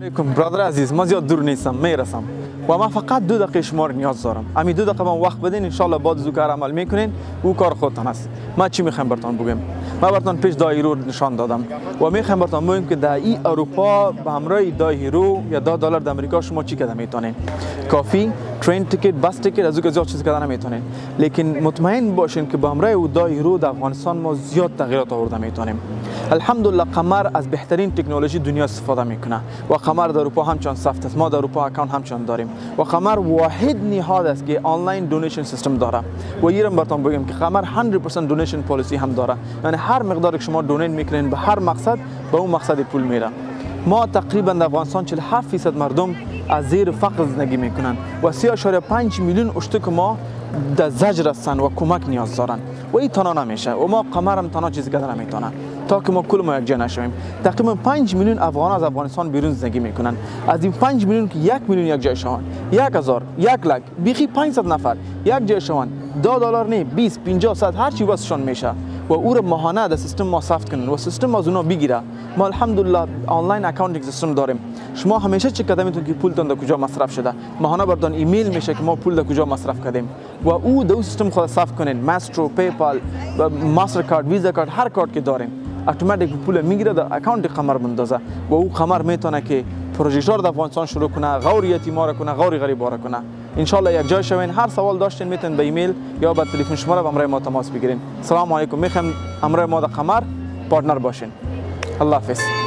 برادر عزیز ما زیاد دور نیستم میرسم و ما فقط 2 دقیقه شما رو نیاز دارم. همین 2 دقیقه من وقت بدین ان شاء الله بعد از کار عمل میکنین او کار خودتان است. ما چی میخوام براتون بگم؟ ما براتون پیش دایرو نشان دادم و میخوام براتون بگم که در این اروپا به همراه دایرو یا $10 در امریکا شما چی کردن میتونین؟ کافی، ترین تیکت، بس تیکت از اون زیاد چیز کردن نمیتونین. لیکن مطمئن باشین که به همراه او دایرو در افغانستان ما زیاد تغییرات آورده میتونیم. الحمدلله قمر از بهترین تکنولوژی دنیا استفاده میکنه و قمر در اروپا همچنان سافت است. ما در اروپا اکانت همچنان داریم و قمر واحد نهاد است که آنلاین دونیشن سیستم داره و ایرم براتون بگم که قمر 100% دونیشن پالیسی هم داره. یعنی هر مقداری که شما دونیت میکنین به هر مقصد به اون مقصد پول میره. ما تقریبا در افغانستان 47% مردم از زیر فقر زندگی میکنن و 3.5 میلیون اشتک ما در زجر هستن و کمک نیاز دارن و این تنها نمیشه و ما قمر هم تنها چیزی کردن نمیتونه تا که ما کل ما یک جا نشویم. تقریبا 5 میلیون افغان از افغانستان بیرون زندگی میکنن. از این 5 میلیون که 1 میلیون یک جای شوند، 1000، 1 لک، بیخی 500 نفر یک جای شوند، $10 نه 20 50 100 هر چی واسشون میشه و او رو ماهانه در سیستم ما ثبت کنن و سیستم از اونا بگیره. ما الحمدلله آنلاین اکاونتینگ سیستم داریم. شما همیشه چک کرده میتونید که پولتون در کجا مصرف شده. ماهانه براتون ایمیل میشه که ما پول در کجا مصرف کردیم و او در سیستم خود ثبت کنین. ماسترو، پیپال، ماستر کارت، ویزا کارت، هر کارت که داریم اتوماتیک پول میگیره در اکانت قمر بندازه و او قمر میتونه که پروژه در افغانستان شروع کنه، غور یتیما را کنه، غور غریبا را کنه. ان شاء الله یک جای شوین. هر سوال داشتین میتونید به ایمیل یا به تلفن شماره با همراه ما تماس بگیرین. سلام علیکم. میخوام همراه ما در قمر پارتنر باشین. الله حافظ.